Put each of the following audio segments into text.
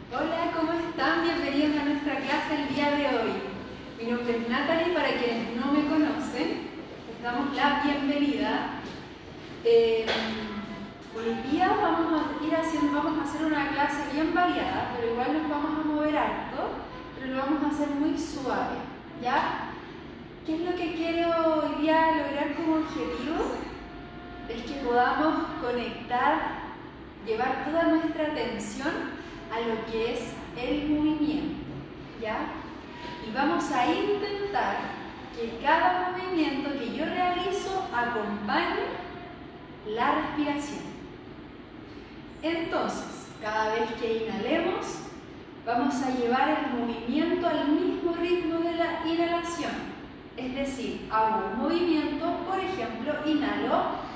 Hola, ¿cómo están? Bienvenidos a nuestra clase el día de hoy. Mi nombre es Natalie, para quienes no me conocen, les damos la bienvenida. Hoy día vamos a hacer una clase bien variada, pero igual nos vamos a mover harto, pero lo vamos a hacer muy suave, ¿ya? ¿Qué es lo que quiero hoy día lograr como objetivo? Es que podamos conectar, llevar toda nuestra atención a lo que es el movimiento, ¿ya? Y vamos a intentar que cada movimiento que yo realizo acompañe la respiración. Entonces, cada vez que inhalemos, vamos a llevar el movimiento al mismo ritmo de la inhalación. Es decir, hago un movimiento, por ejemplo, inhalo,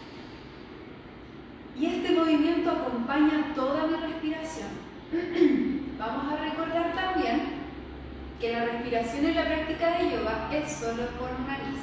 y este movimiento acompaña toda mi respiración. Vamos a recordar también que la respiración en la práctica de yoga es solo por nariz.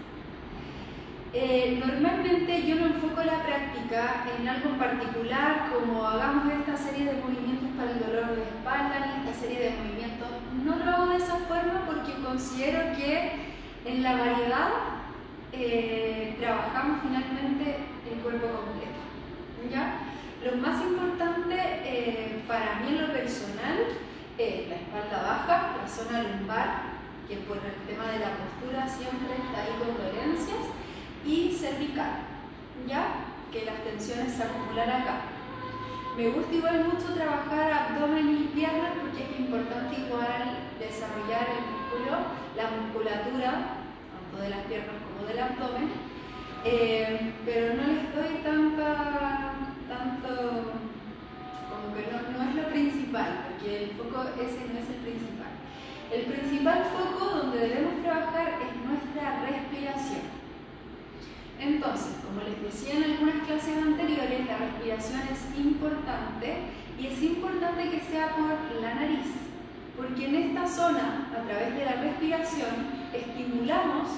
Normalmente yo no enfoco la práctica en algo en particular, como hagamos esta serie de movimientos para el dolor de espalda, ni esta serie de movimientos. No lo hago de esa forma porque considero que en la variedad trabajamos finalmente el cuerpo completo, ¿ya? Lo más importante para mí en lo personal es la espalda baja, la zona lumbar, que por el tema de la postura siempre está ahí con dolencias, y cervical, ¿ya? Que las tensiones se acumulan acá. Me gusta igual mucho trabajar abdomen y piernas porque es importante igual desarrollar el músculo, la musculatura, tanto de las piernas como del abdomen, pero no les doy tanto, como que no es lo principal, porque el foco ese no es el principal. El principal foco donde debemos trabajar es nuestra respiración. Entonces, como les decía en algunas clases anteriores, la respiración es importante, y es importante que sea por la nariz, porque en esta zona, a través de la respiración, estimulamos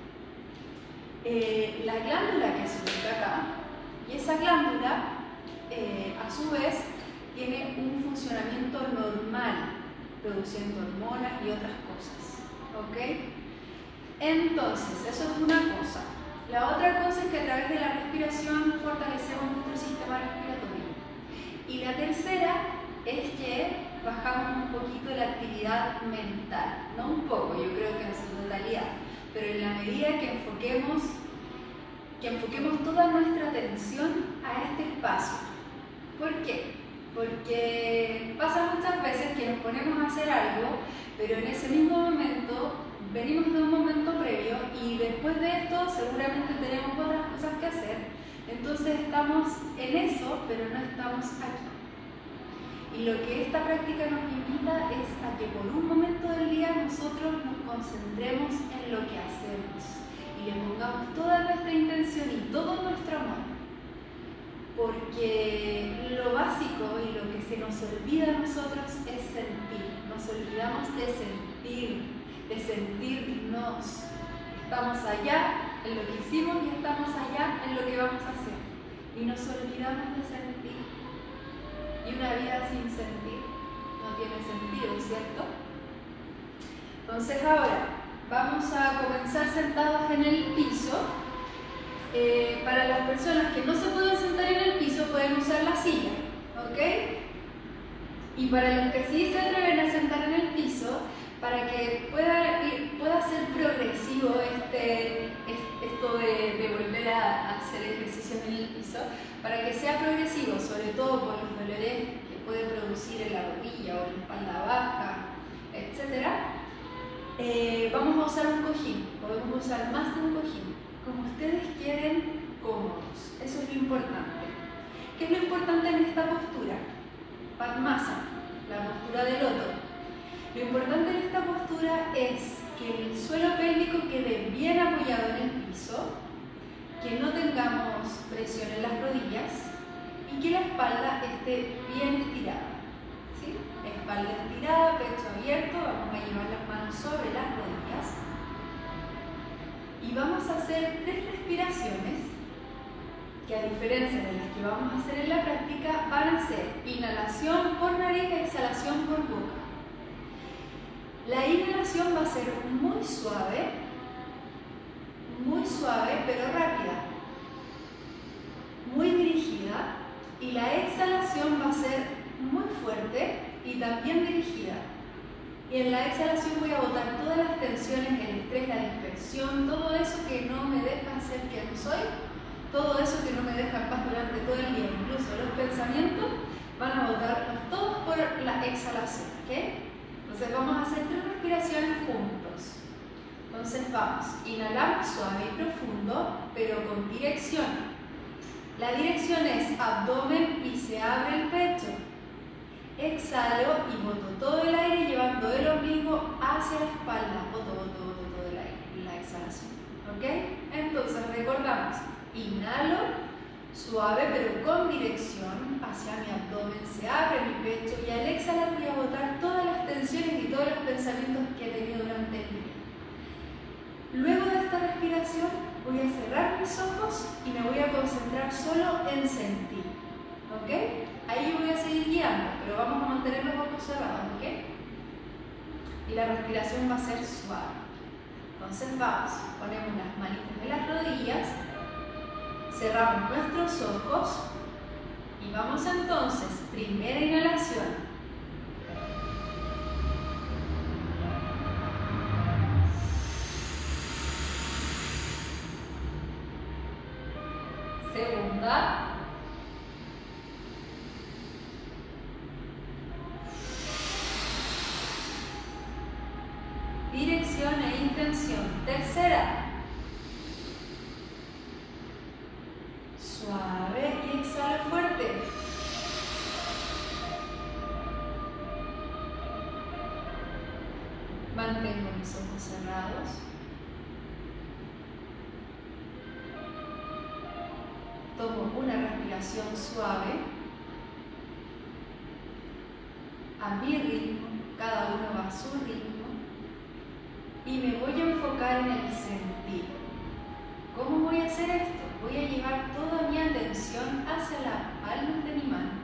la glándula que se ubica acá, y esa glándula a su vez tiene un funcionamiento normal, produciendo hormonas y otras cosas, ¿ok? Entonces, eso es una cosa. La otra cosa es que a través de la respiración fortalecemos nuestro sistema respiratorio. Y la tercera es que bajamos un poquito la actividad mental, no un poco, yo creo que en su totalidad, pero en la medida que enfoquemos toda nuestra atención a este espacio. ¿Por qué? Porque pasa muchas veces que nos ponemos a hacer algo, pero en ese mismo momento venimos de un momento previo y después de esto seguramente tenemos otras cosas que hacer. Entonces estamos en eso, pero no estamos aquí. Y lo que esta práctica nos invita es a que por un momento del día nosotros nos concentremos en lo que hacemos y le pongamos toda nuestra intención y todo nuestro amor. Porque lo básico y lo que se nos olvida a nosotros es sentir. Nos olvidamos de sentirnos. Estamos allá en lo que hicimos y estamos allá en lo que vamos a hacer. Y nos olvidamos de sentir. Y una vida sin sentir no tiene sentido, ¿cierto? Entonces ahora vamos a comenzar sentados en el piso. Para las personas que no se pueden sentar en el piso pueden usar la silla, ¿ok? Y para los que sí se atreven a sentar en el piso, para que pueda ser progresivo esto de volver a hacer ejercicios en el piso, para que sea progresivo, sobre todo por los dolores que puede producir en la rodilla o en la espalda baja, etc. Vamos a usar un cojín, podemos usar más de un cojín, como ustedes quieren, cómodos. Eso es lo importante. ¿Qué es lo importante en esta postura? Padmasana, la postura del loto. Lo importante en esta postura es que el suelo pélvico quede bien apoyado en el piso, que no tengamos presión en las rodillas y que la espalda esté bien estirada, ¿sí? Espalda estirada, pecho abierto, vamos a llevar las manos sobre las rodillas y vamos a hacer 3 respiraciones que, a diferencia de las que vamos a hacer en la práctica, van a ser inhalación por nariz, exhalación por boca. La inhalación va a ser muy suave, pero rápida, muy dirigida, y la exhalación va a ser muy fuerte y también dirigida. Y en la exhalación voy a botar todas las tensiones, el estrés, la dispersión, todo eso que no me deja ser quien soy, todo eso que no me deja en paz durante todo el día, incluso los pensamientos, van a botarlos todos por la exhalación, ¿ok? Entonces vamos a hacer 3 respiraciones juntos. Entonces vamos, inhalamos suave y profundo, pero con dirección. La dirección es abdomen y se abre el pecho. Exhalo y boto todo el aire llevando el ombligo hacia la espalda. Boto todo el aire en la exhalación. ¿Ok? Entonces recordamos, inhalo suave pero con dirección hacia mi abdomen, se abre mi pecho y al exhalar voy a botar todas las tensiones y todos los pensamientos que he tenido durante el día. Luego de esta respiración voy a cerrar mis ojos y me voy a concentrar solo en sentir. ¿Ok? Ahí voy a seguir guiando, pero vamos a mantener los ojos cerrados. ¿Ok? Y la respiración va a ser suave. Entonces vamos, ponemos las manitas en las rodillas, cerramos nuestros ojos y vamos entonces, primera inhalación. Segunda. Dirección e intención. Tercera. Suave y exhala fuerte. Mantengo mis ojos cerrados. Tomo una respiración suave, a mi ritmo, cada uno va a su ritmo, y me voy a enfocar en el sentir. ¿Cómo voy a hacer esto? Voy a llevar toda mi atención hacia las palmas de mi mano.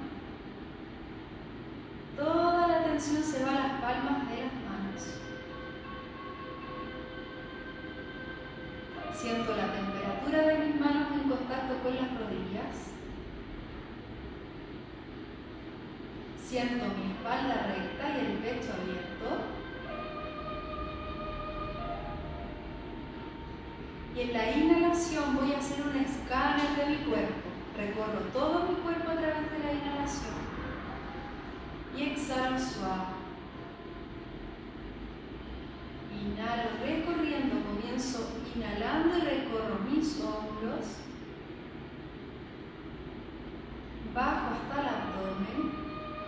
Toda la atención se va a las palmas de las manos. Siento la temperatura de mis manos en contacto con las rodillas. Siento mi espalda recta y el pecho abierto. Y en la inhalación voy a hacer un escáner de mi cuerpo. Recorro todo mi cuerpo a través de la inhalación. Y exhalo suave. Inhalo recorriendo, comienzo inhalando y recorro mis hombros. Bajo hasta el abdomen.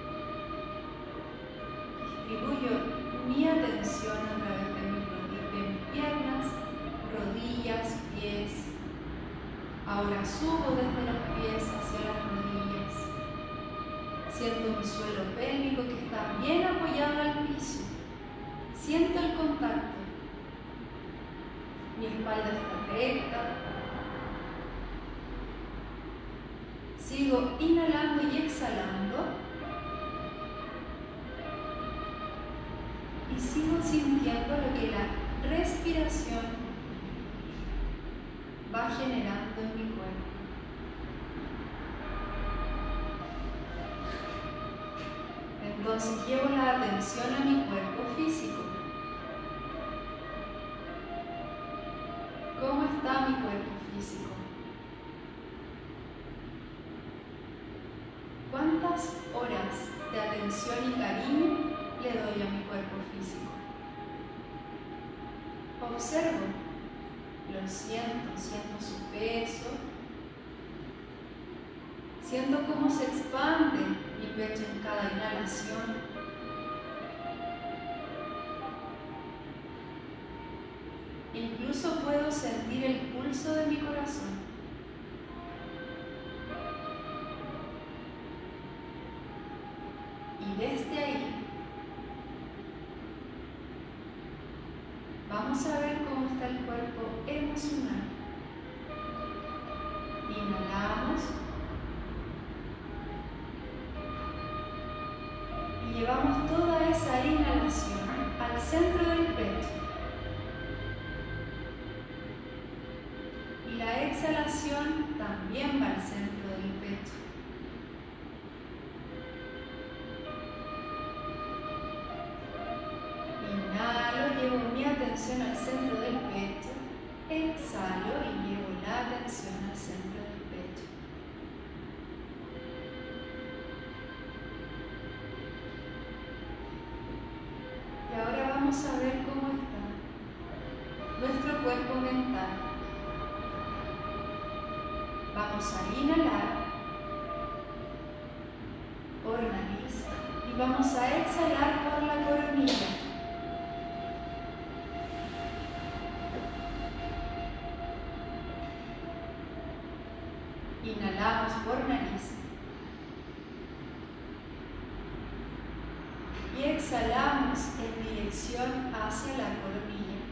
Distribuyo mi atención a través de mis piernas, rodillas, pies. Ahora subo desde los pies hacia las rodillas. Siento mi suelo pélvico que está bien apoyado al piso. Siento el contacto. Mi espalda está recta. Sigo inhalando y exhalando. Y sigo sintiendo lo que la respiración va generando en mi cuerpo. Entonces llevo la atención a mi cuerpo físico. ¿Cómo está mi cuerpo físico? ¿Cuántas horas de atención y cariño le doy a mi cuerpo físico? Observo, lo siento su peso, siento cómo se expande mi pecho en cada inhalación. Incluso puedo sentir el pulso de mi corazón. Y desde ahí vamos a ver cómo está el cuerpo emocional. Inhalamos. llevamos toda esa inhalación al centro del pecho. Y la exhalación también va al centro del pecho. Inhalo, llevo mi atención al centro del pecho. Exhalo y llevo la atención al centro del pecho. Y ahora vamos a ver cómo está nuestro cuerpo mental. Vamos a inhalar por nariz y vamos a exhalar por la coronilla. Inhalamos por nariz y exhalamos en dirección hacia la coronilla,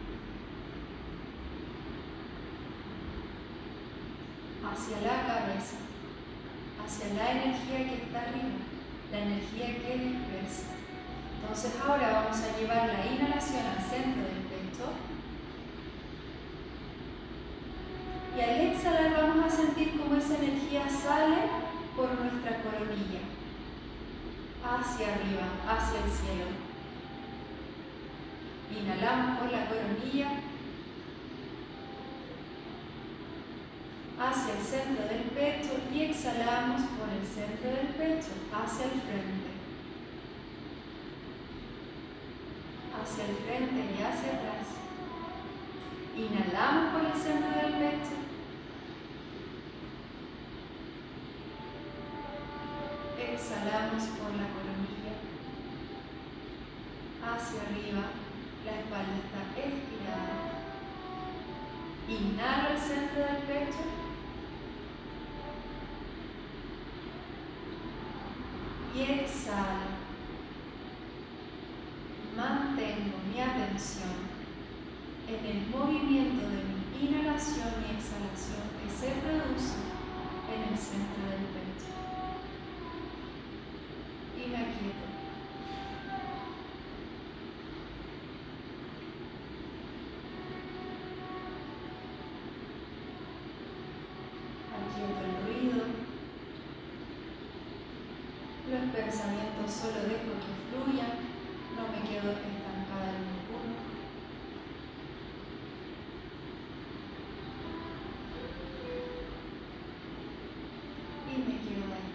hacia la cabeza, hacia la energía que está arriba, la energía que dispersa. Entonces ahora vamos a llevar la inhalación al centro del pecho y al exhalar vamos a sentir cómo esa energía sale por nuestra coronilla, hacia arriba, hacia el cielo. Inhalamos por la coronilla hacia el centro del pecho y exhalamos por el centro del pecho hacia el frente. Hacia el frente y hacia atrás. Inhalamos por el centro del pecho. Exhalamos por la coronilla. Hacia arriba, la espalda está estirada. Inhalo el centro del pecho. Y exhalo. Mantengo mi atención en el movimiento de mi inhalación y exhalación que se produce en el centro del pecho. Y me aquieto. Aquieto el ruido. Los pensamientos solo dejo que fluyan. No me quedo estancada en ninguno. Y me quedo ahí.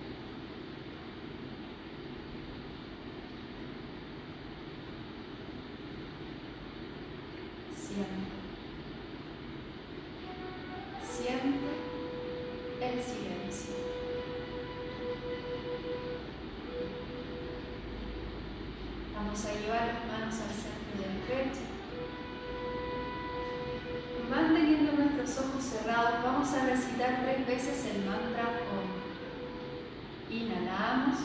Siento el silencio. Vamos a llevar las manos al centro del pecho. Y manteniendo nuestros ojos cerrados, vamos a recitar 3 veces el mantra Om. Inhalamos.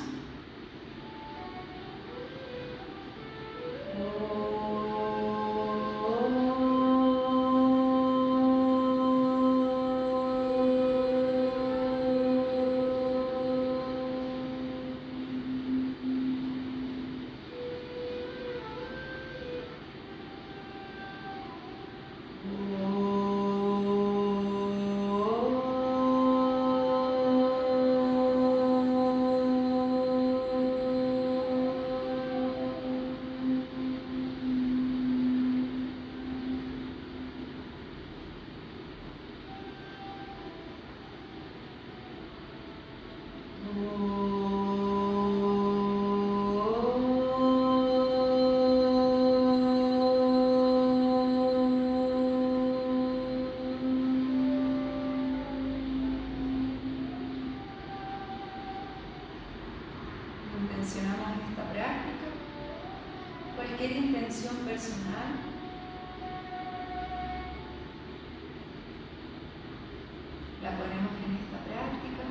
Intencionamos esta práctica, cualquier intención personal, la ponemos en esta práctica.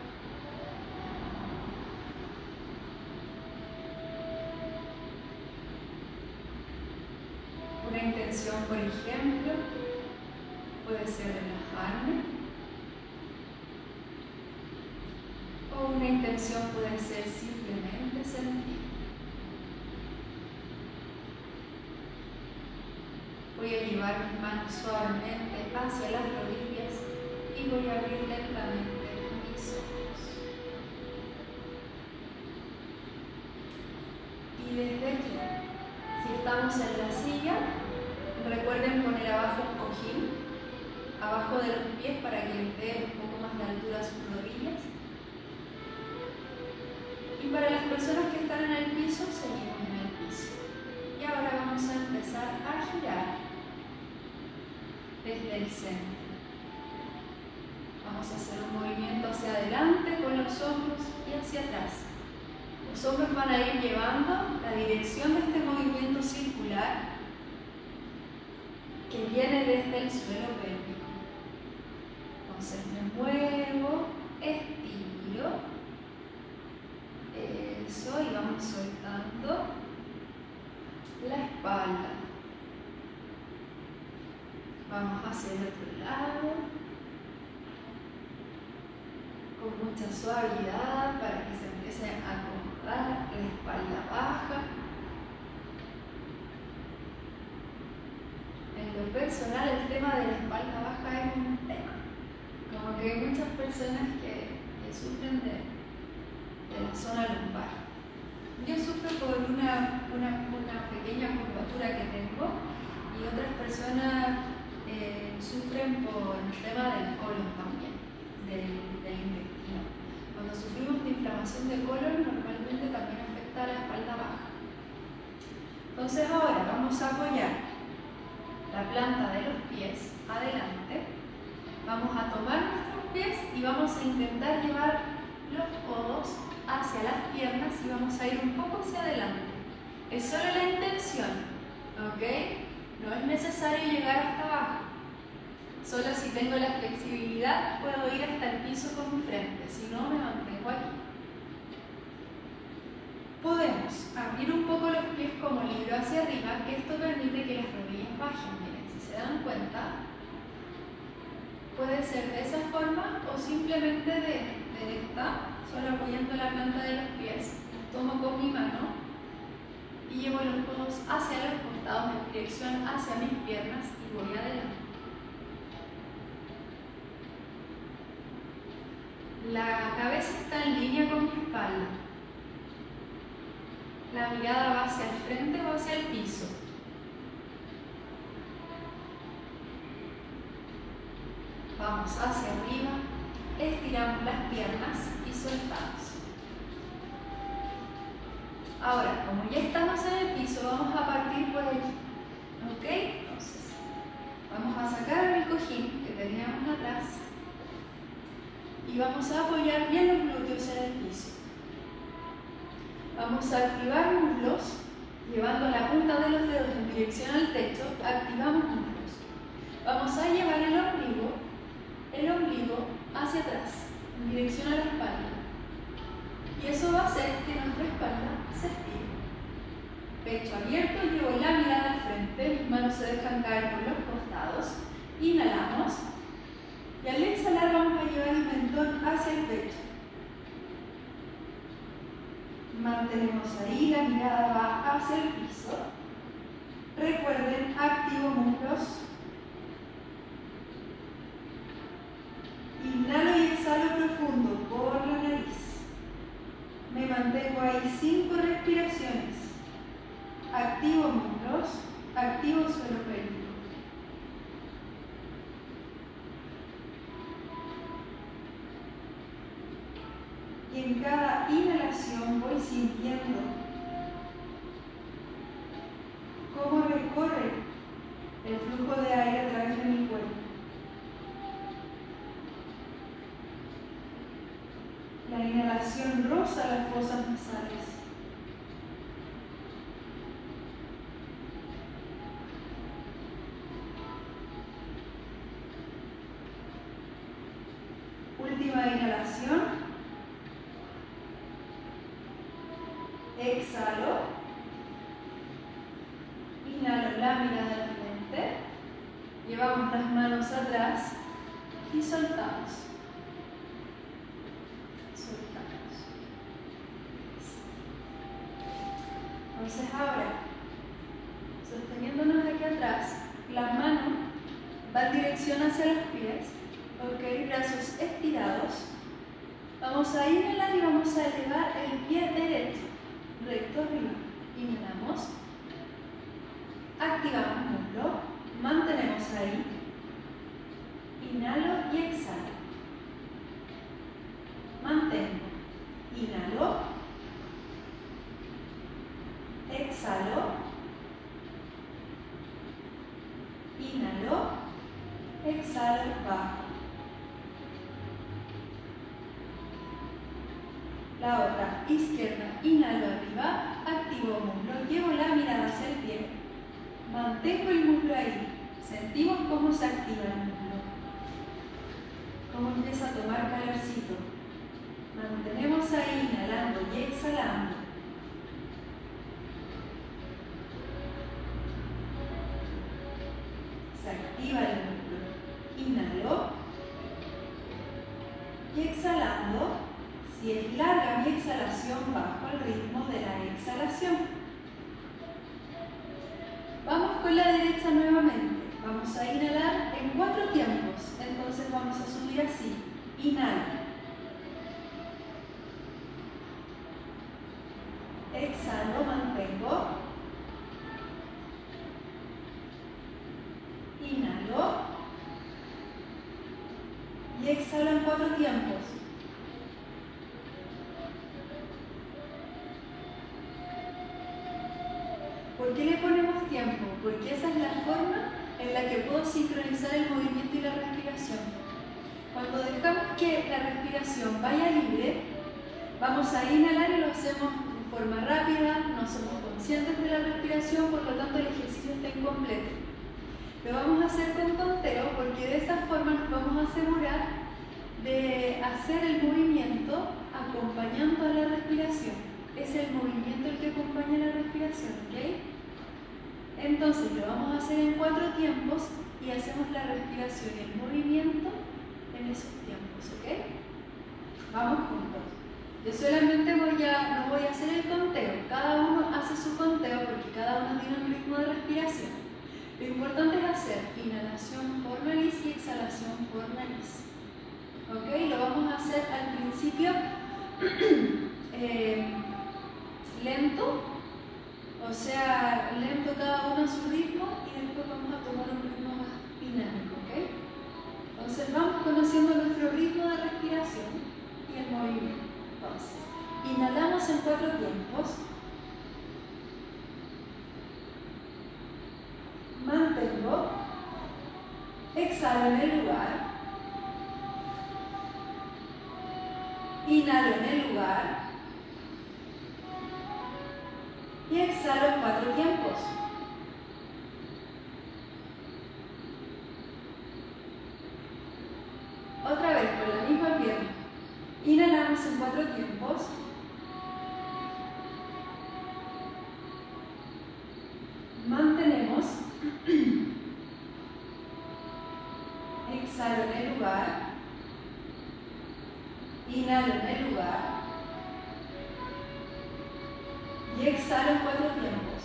Una intención, por ejemplo, puede ser relajarme. O una intención puede ser simplemente sentir. Voy a llevar mis manos suavemente hacia las rodillas y voy a abrir lentamente mis ojos. Y desde aquí, si estamos en la silla, recuerden poner abajo un cojín, abajo de los pies para que les dé un poco más de altura a sus rodillas. Y para las personas que están en el piso, seguimos en el piso. Y ahora vamos a empezar a girar desde el centro. Vamos a hacer un movimiento hacia adelante con los hombros y hacia atrás. Los hombros van a ir llevando la dirección de este movimiento circular que viene desde el suelo pélvico. Entonces me muevo, estiro, eso, y vamos soltando la espalda. Vamos hacia el otro lado, con mucha suavidad para que se empiece a acomodar la espalda baja. En lo personal, el tema de la espalda baja es un tema. Como que hay muchas personas que sufren de la zona lumbar. Yo sufro por una pequeña curvatura que tengo y otras personas sufren por el tema del colon también, del intestino. Cuando sufrimos de inflamación de colon, normalmente también afecta a la espalda baja. Entonces ahora vamos a apoyar la planta de los pies adelante, vamos a tomar nuestros pies y vamos a intentar llevar los codos hacia las piernas y vamos a ir un poco hacia adelante. Es solo la intención, ¿ok? No es necesario llegar hasta abajo. Solo si tengo la flexibilidad puedo ir hasta el piso con mi frente, si no me mantengo aquí. Podemos abrir un poco los pies como libro hacia arriba, que esto permite que las rodillas bajen. Miren, si se dan cuenta, puede ser de esa forma o simplemente de esta, solo apoyando la planta de los pies. Tomo con mi mano y llevo los codos hacia los costados en dirección hacia mis piernas y voy adelante. La cabeza está en línea con mi espalda. La mirada va hacia el frente o hacia el piso. Vamos hacia arriba, estiramos las piernas y soltamos. Ahora, como ya estamos en el piso, vamos a partir por aquí. ¿Ok? Entonces, vamos a sacar el cojín que teníamos atrás y vamos a apoyar bien los glúteos en el piso. Vamos a activar muslos, llevando la punta de los dedos en dirección al techo, activamos muslos. Vamos a llevar el ombligo hacia atrás, en dirección a la espalda. Y eso va a hacer que nuestra espalda se estire. Pecho abierto, llevo la mirada al frente, mis manos se dejan caer por los costados. Inhalamos. Y al exhalar vamos a llevar el mentón hacia el pecho. Mantenemos ahí, la mirada va hacia el piso. Recuerden, activo muslos. Inhalo y exhalo profundo por la nariz. Me mantengo ahí 5 respiraciones. Activo muslos, activo suelo pélvico. Y en cada inhalación voy sintiendo cómo recorre el flujo de aire a través de mi cuerpo. La inhalación roza las fosas nasales. Última inhalación. Exhalo. Inhalo la mirada al frente. Llevamos las manos atrás y soltamos. Entonces ahora, sosteniéndonos de aquí atrás, hacia los pies, ok, brazos estirados. Vamos a inhalar y vamos a elevar el pie derecho, recto arriba. Inhalamos, activamos muslo, mantenemos ahí, inhalo y exhalo. Mantengo, inhalo, exhalo, inhalo, exhalo, bajo. La otra, izquierda, inhalo arriba, activo muslo, llevo la mirada hacia el pie, mantengo el muslo ahí, sentimos cómo se activa el muslo, cómo empieza a tomar calorcito. Mantenemos ahí, inhalando y exhalando. Se activa el muslo. Inhalo y exhalando. Si es larga mi exhalación, bajo el ritmo de la exhalación. Vamos con la derecha nuevamente. Vamos a inhalar en 4 tiempos. Entonces vamos a subir así. Inhalo. Exhalo, mantengo. Inhalo. Y exhalo en 4 tiempos. ¿Por qué le ponemos tiempo? Porque esa es la forma en la que puedo sincronizar el movimiento y la respiración. Cuando dejamos que la respiración vaya libre, vamos a inhalar y lo hacemos de forma rápida, no somos conscientes de la respiración, por lo tanto el ejercicio está incompleto. Lo vamos a hacer con conteo porque de esta forma nos vamos a asegurar de hacer el movimiento acompañando a la respiración. Es el movimiento el que acompaña la respiración, ¿ok? Entonces lo vamos a hacer en 4 tiempos y hacemos la respiración y el movimiento en esos tiempos, ¿ok? Vamos juntos. Yo solamente no voy a hacer el conteo, cada uno hace su conteo porque cada uno tiene un ritmo de respiración. Lo importante es hacer inhalación por nariz y exhalación por nariz, ¿ok? Lo vamos a hacer al principio lento, o sea, lento cada uno a su ritmo y después vamos a tomar un ritmo más dinámico, ¿ok? Entonces vamos conociendo nuestro ritmo de respiración y el movimiento. Entonces, inhalamos en 4 tiempos, mantengo, exhalo en el lugar, inhalo en el lugar, y exhalo en 4 tiempos. Otra vez con la misma pierna. Inhalamos en 4 tiempos. Mantenemos. Exhalo en el lugar. Inhalo en el lugar. Y exhalo en 4 tiempos.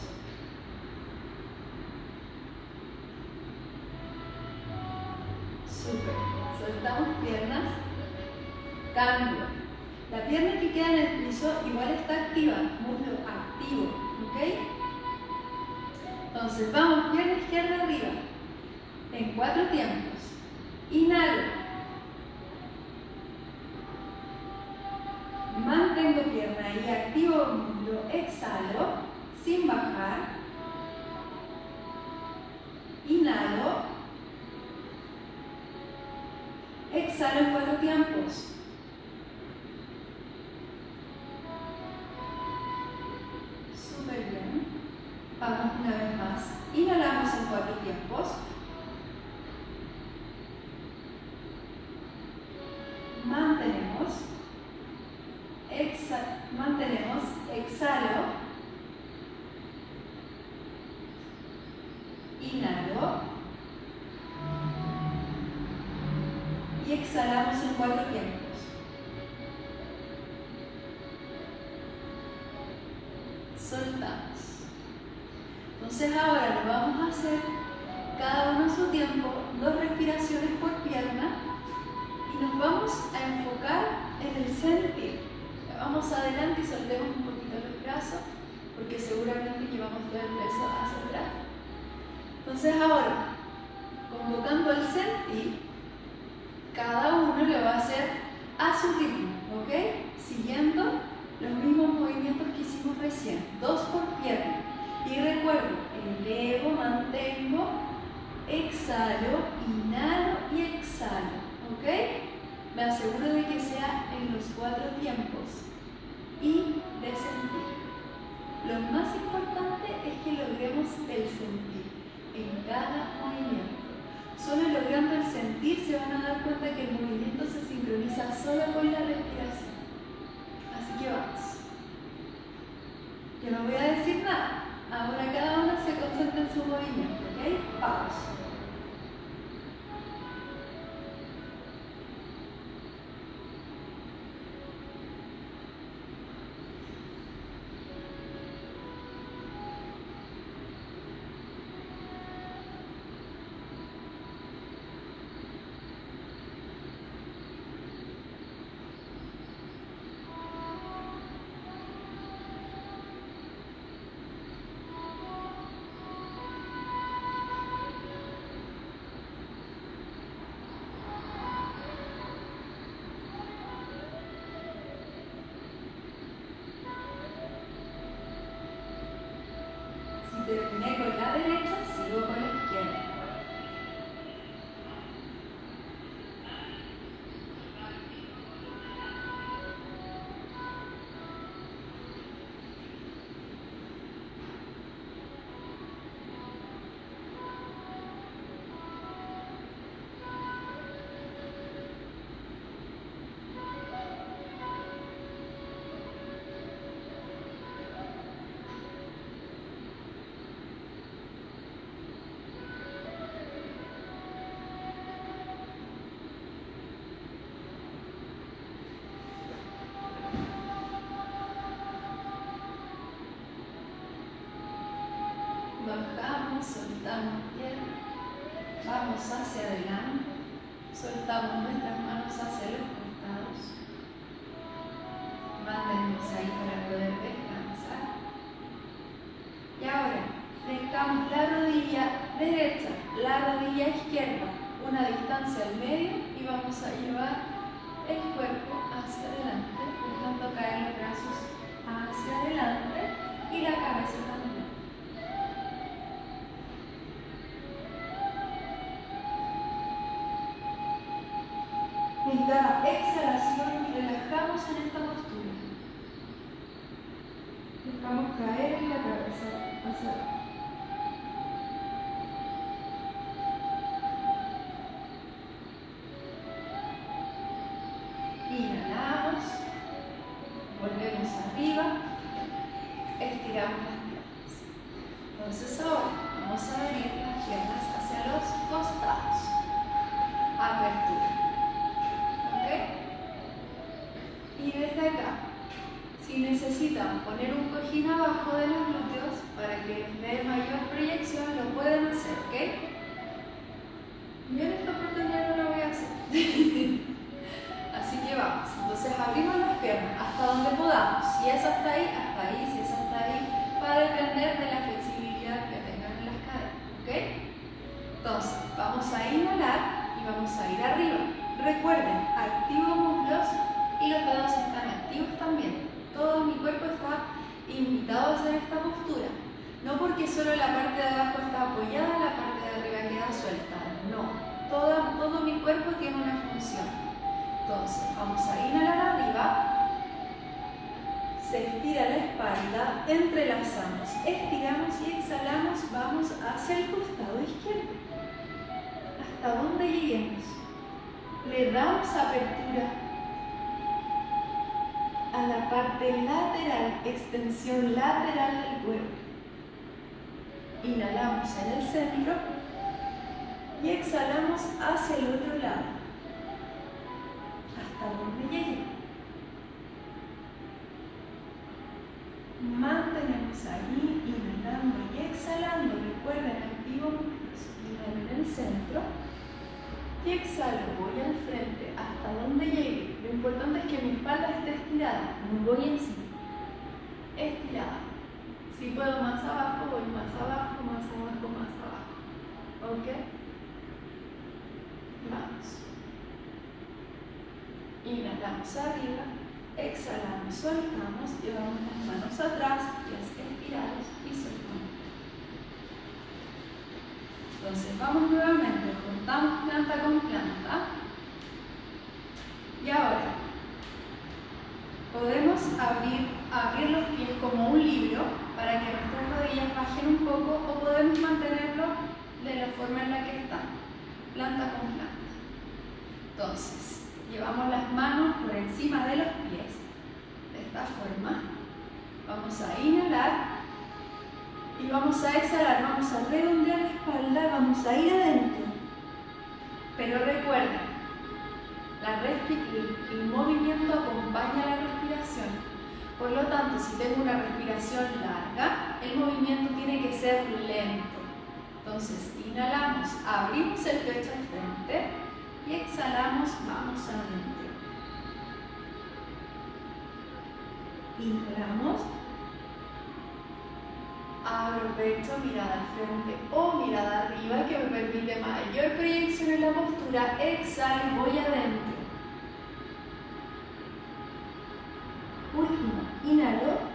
Súper. Soltamos piernas. Cambio. La pierna que queda en el piso igual está activa. Muslo activo. ¿Ok? Entonces vamos, pierna izquierda arriba. En 4 tiempos. Inhalo. Mantengo pierna y activo muslo, exhalo, sin bajar. Inhalo. Exhalo en 4 tiempos. Súper bien. Vamos una vez más. Inhalamos en 4 tiempos. Mantenemos. Mantenemos, exhalo, inhalo y exhalamos en 4 tiempos. Soltamos. Entonces ahora lo vamos a hacer cada uno a su tiempo, 2 respiraciones por pierna y nos vamos a enfocar en el sentir. Vamos adelante y soltemos un poquito los brazos porque seguramente llevamos todo el peso hacia atrás. Entonces ahora, convocando el sentir, cada uno lo va a hacer a su ritmo, ¿ok? Siguiendo los mismos movimientos que hicimos recién, 2 por pierna. Y recuerdo, elevo, mantengo, exhalo, inhalo y exhalo, ¿ok? Me aseguro de que sea en los 4 tiempos y de sentir. Lo más importante es que logremos el sentir en cada movimiento. Solo logrando el sentir se van a dar cuenta que el movimiento se sincroniza solo con la respiración. Así que vamos. Yo no voy a decir nada. Ahora cada uno se concentra en su movimiento, ¿ok? Vamos. Terminé con la derecha, sigo con la izquierda. Bajamos, soltamos pierna, vamos hacia adelante, soltamos nuestras manos hacia los costados, mántenos ahí para poder descansar. Y ahora, flectamos la rodilla derecha, la rodilla izquierda, una distancia al medio y vamos a llevar el cuerpo hacia adelante, dejando caer los brazos hacia adelante y la cabeza también. En cada exhalación relajamos en esta postura. Dejamos caer en la cabeza hacia abajo. Inhalamos, volvemos arriba, estiramos las piernas. Entonces ahora vamos a abrir las piernas hacia los costados. Apertura. Y desde acá, si necesitan poner un cojín abajo de los glúteos para que les dé mayor proyección, lo pueden hacer, ¿ok? Yo en esta oportunidad no lo voy a hacer. Así que vamos. Entonces abrimos las piernas hasta donde podamos. Si es hasta ahí, hasta ahí. Si es hasta ahí, va a depender de la flexibilidad que tengan en las caderas, ¿ok? Entonces, vamos a inhalar y vamos a ir arriba. Recuerden, activo muslos y los dedos están activos también. Todo mi cuerpo está invitado a hacer esta postura. No porque solo la parte de abajo está apoyada, la parte de arriba queda suelta. No, todo mi cuerpo tiene una función. Entonces, vamos a inhalar arriba. Se estira la espalda, entrelazamos, estiramos y exhalamos. Vamos hacia el costado izquierdo. Hasta donde lleguemos. Le damos apertura a la parte lateral, extensión lateral del cuerpo. Inhalamos en el centro y exhalamos hacia el otro lado, hasta donde llegue. Mantenemos ahí, inhalando y exhalando. Recuerden, activo muscular. Inhalo en el centro. Y exhalo, voy al frente hasta donde llegue. Lo importante es que mi espalda esté estirada, no voy encima. Estirada. Si puedo más abajo, voy más abajo, más abajo, más abajo. ¿Ok? Vamos. Inhalamos arriba, exhalamos, soltamos, llevamos las manos atrás, pies estirados y soltamos. Entonces vamos nuevamente, juntamos planta con planta. Y ahora podemos abrir los pies como un libro para que nuestras rodillas bajen un poco, o podemos mantenerlo de la forma en la que están, planta con planta. Entonces, llevamos las manos por encima de los pies, de esta forma. Vamos a inhalar y vamos a exhalar, vamos a redondear la espalda, vamos a ir adentro. Pero recuerden, el movimiento acompaña la respiración. Por lo tanto, si tengo una respiración larga, el movimiento tiene que ser lento. Entonces, inhalamos, abrimos el pecho al frente y exhalamos, vamos adentro. Inhalamos, abro pecho, mirada al frente o mirada arriba, que me permite mayor proyección en la postura. Exhalo y voy adentro. Último, inhalo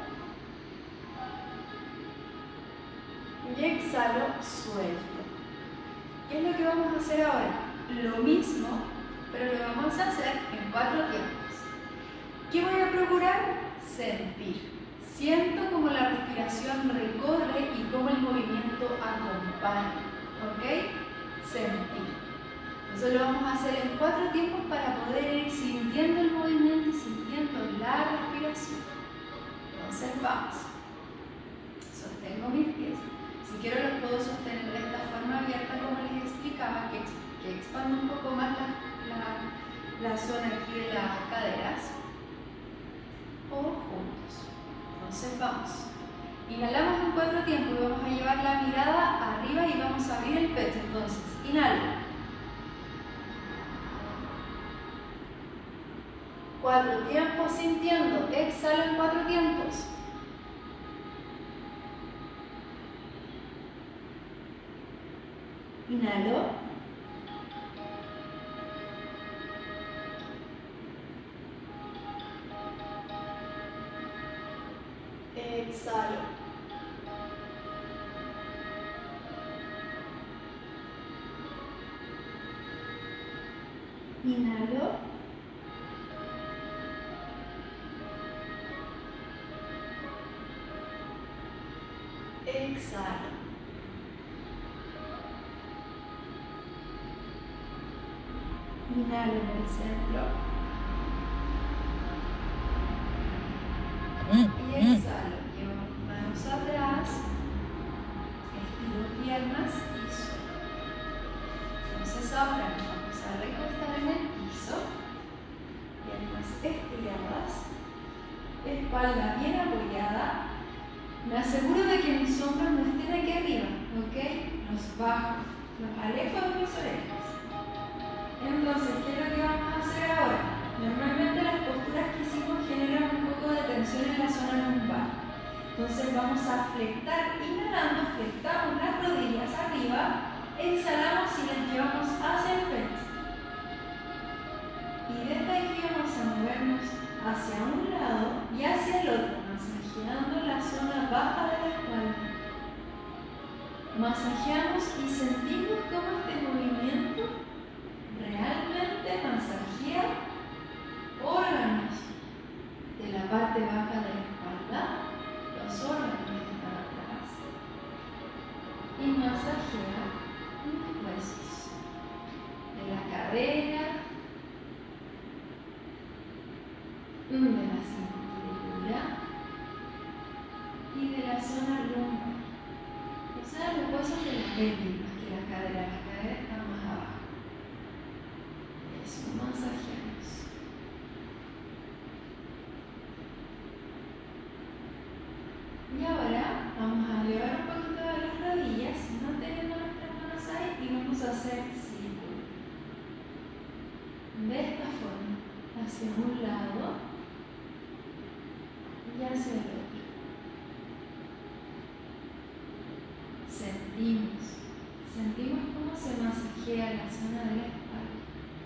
y exhalo, suelto. ¿Qué es lo que vamos a hacer ahora? Lo mismo, pero lo vamos a hacer en 4 tiempos. ¿Qué voy a procurar? Sentir. Siento como la respiración recorre y como el movimiento acompaña. ¿Ok? Sentir. Eso lo vamos a hacer en 4 tiempos para poder ir sintiendo el movimiento y sintiendo la respiración. Entonces vamos. Sostengo mis pies. Si quiero los puedo sostener de esta forma abierta como les explicaba, que expando un poco más la zona aquí de las caderas. O juntos. Entonces vamos. Inhalamos en 4 tiempos y vamos a llevar la mirada arriba y vamos a abrir el pecho. Entonces, inhalo. 4 tiempos sintiendo. Exhalo en 4 tiempos. Inhalo. Exhalo. Inhalo. Exhalo. Inhalo en el centro. Y exhalo. Llevo manos atrás. Estiro piernas y suelto. Entonces ahora nos vamos a recostar en el piso. Piernas estiradas. Espalda bien apoyada. Me aseguro de que mis hombros no estén aquí arriba, ¿ok? Los bajo, los alejo de mis orejas. Entonces, ¿qué es lo que vamos a hacer ahora? Normalmente las posturas que hicimos generan un poco de tensión en la zona lumbar. Entonces vamos a flectar, inhalando, flectamos las rodillas arriba, exhalamos y las llevamos hacia el pecho. Y desde aquí vamos a movernos hacia un lado y hacia el otro, masajeando la zona baja de la espalda. Masajeamos y sentimos cómo este movimiento realmente masajea órganos de la parte baja de la espalda, los órganos que están atrás, y masajea los huesos de la cadera, de la cintura y de la zona lumbar, o sea, los huesos de la pelvis, más que la cadera está más abajo. Eso, masajeamos. Y ahora vamos a elevar un poquito de las rodillas, manteniendo nuestras manos vamos a hacer círculo. De esta forma, hacia un lado y hacia el otro. Sentimos cómo se masajea la zona de la espalda.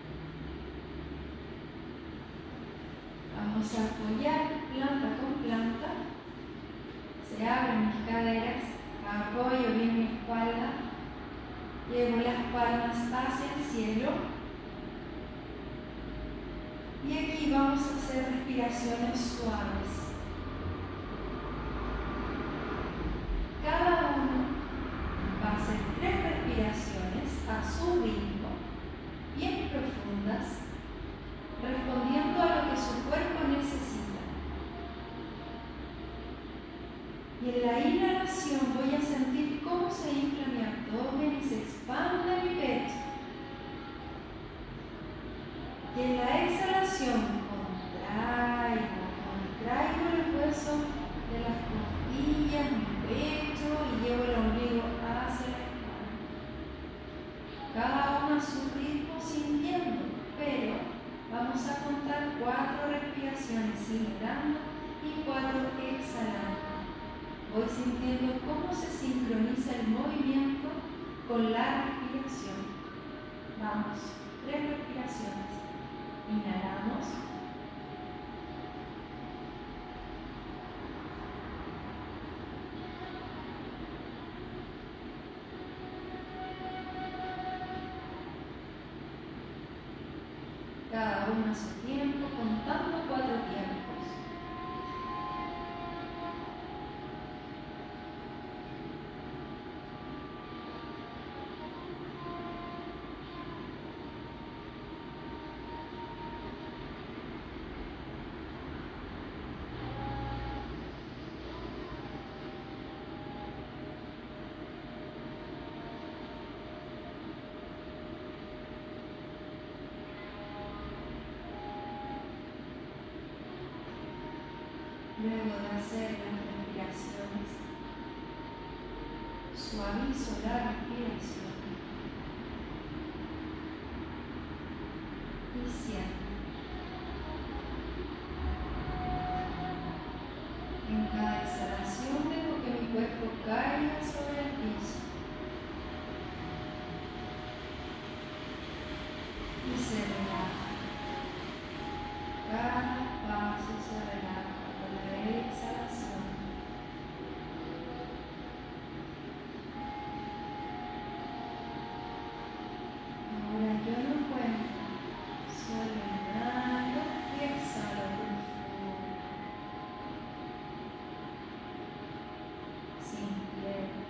Vamos a apoyar planta con planta. Se abren mis caderas, apoyo bien mi espalda, llevo las palmas hacia el cielo. Y aquí vamos a hacer respiraciones suaves. Cada uno va a hacer 3 respiraciones a su ritmo, bien profundas, respondiendo a lo que su cuerpo necesita. Y en la inhalación voy a sentir cómo se infla mi abdomen y se expande mi pecho. Y en la exhalación contraigo el hueso de las costillas, mi pecho y llevo el ombligo hacia la espalda. Cada uno a su ritmo sintiendo, pero vamos a contar 4 respiraciones inhalando y 4 exhalando. Voy sintiendo cómo se sincroniza el movimiento con la respiración. Vamos, 3 respiraciones. Inhalamos. Cada uno a su tiempo, contando 4 tiempos. Luego de hacer las respiraciones, suavizo la respiración y siento. En cada exhalación dejo que mi cuerpo caiga sobre el piso y se relaja. Cada paso se relaja. Exhalación. Ahora yo no cuento, solo inhalo y exhalo profundo. Sintiendo.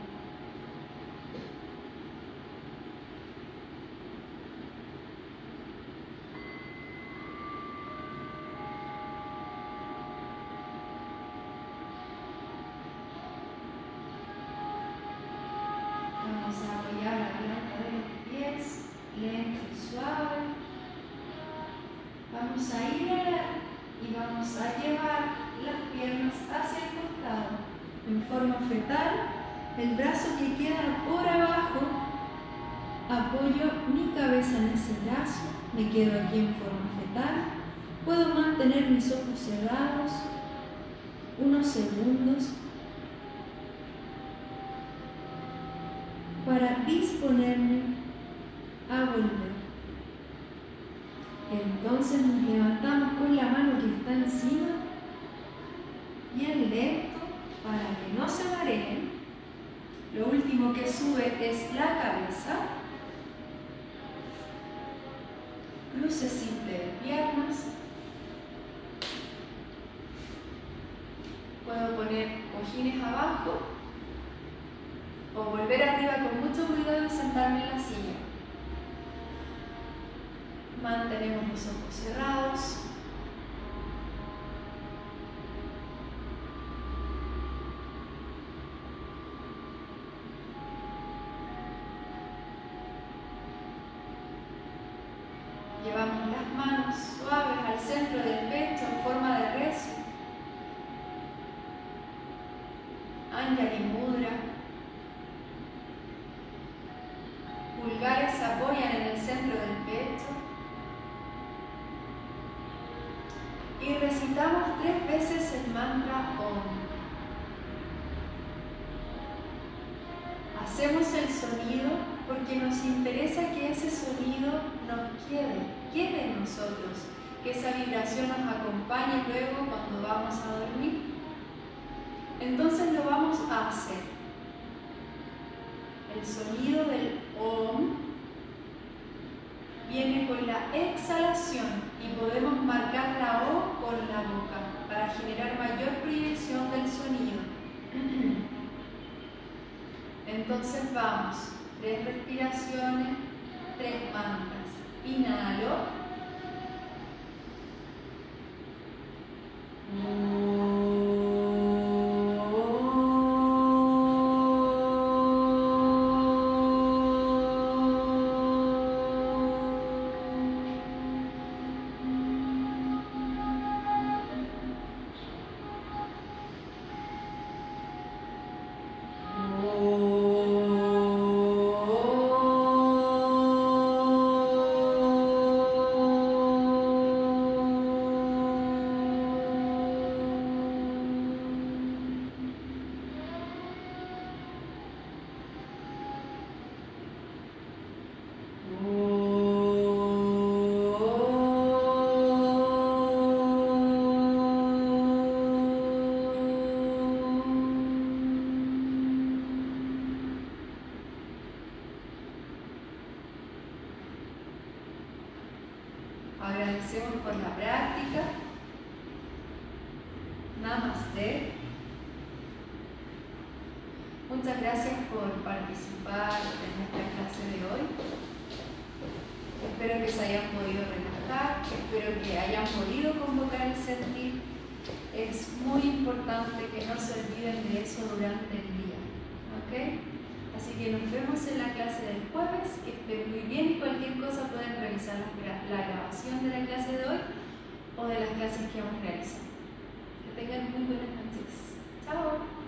Vamos a apoyar la planta de los pies, lento y suave. Vamos a inhalar y vamos a llevar las piernas hacia el costado. En forma fetal, el brazo que queda por abajo, apoyo mi cabeza en ese brazo, me quedo aquí en forma fetal. Puedo mantener mis ojos cerrados unos segundos para disponerme a volver. Entonces nos levantamos con la mano que está encima, bien lento, para que no se mareen. Lo último que sube es la cabeza. Cruce simple de piernas. Puedo poner cojines abajo o volver arriba con mucho cuidado y sentarme en la silla. Mantenemos los ojos cerrados. Llevamos las manos suaves al centro del pecho en forma de rezo. Anjali Mudra. Pulgares Hacemos el sonido porque nos interesa que ese sonido nos quede en nosotros, que esa vibración nos acompañe luego cuando vamos a dormir. Entonces lo vamos a hacer. El sonido del OM viene con la exhalación y podemos marcar la O con la boca para generar mayor proyección del sonido. Entonces vamos, 3 respiraciones, 3 mantras. Inhalo. Agradecemos por la práctica. Namaste. Muchas gracias por participar en nuestra clase de hoy. Espero que se hayan podido relajar, espero que hayan podido convocar el sentir. Es muy importante que no se olviden de eso durante el día. ¿Ok? Así que nos vemos en la clase del jueves, que estén muy bien y cualquier cosa pueden revisar la grabación de la clase de hoy o de las clases que hemos realizado. Que tengan muy buenas noches. Chao.